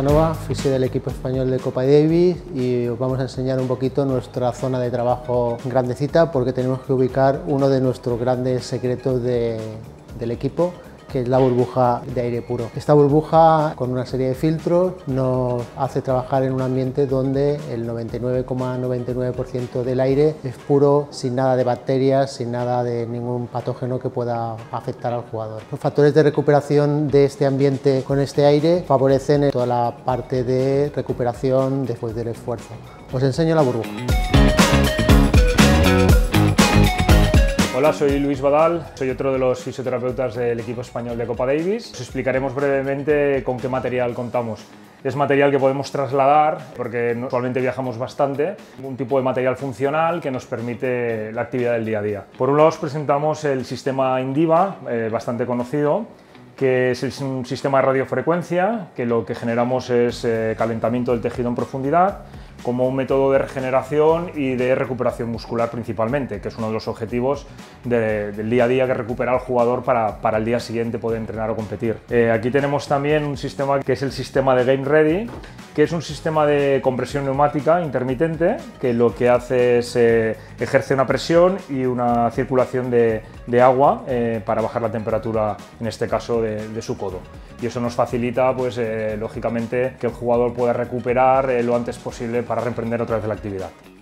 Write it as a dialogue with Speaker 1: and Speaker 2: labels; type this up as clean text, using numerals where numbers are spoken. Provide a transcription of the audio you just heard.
Speaker 1: Casanova, fisio del equipo español de Copa Davis, y os vamos a enseñar un poquito nuestra zona de trabajo grandecita, porque tenemos que ubicar uno de nuestros grandes secretos del equipo, que es la burbuja de aire puro. Esta burbuja, con una serie de filtros, nos hace trabajar en un ambiente donde el 99,99% del aire es puro, sin nada de bacterias, sin nada de ningún patógeno que pueda afectar al jugador. Los factores de recuperación de este ambiente con este aire favorecen toda la parte de recuperación después del esfuerzo. Os enseño la burbuja.
Speaker 2: Hola, soy Luis Badal, soy otro de los fisioterapeutas del equipo español de Copa Davis. Os explicaremos brevemente con qué material contamos. Es material que podemos trasladar porque actualmente viajamos bastante, un tipo de material funcional que nos permite la actividad del día a día. Por un lado os presentamos el sistema Indiva, bastante conocido, que es un sistema de radiofrecuencia, que lo que generamos es calentamiento del tejido en profundidad, como un método de regeneración y de recuperación muscular principalmente, que es uno de los objetivos del día a día, que recupera al jugador para el día siguiente poder entrenar o competir. Aquí tenemos también un sistema que es el sistema de Game Ready, que es un sistema de compresión neumática intermitente, que lo que hace es ejerce una presión y una circulación de agua para bajar la temperatura, en este caso de su codo. Y eso nos facilita, pues, lógicamente, que el jugador pueda recuperar lo antes posible para reemprender otra vez la actividad.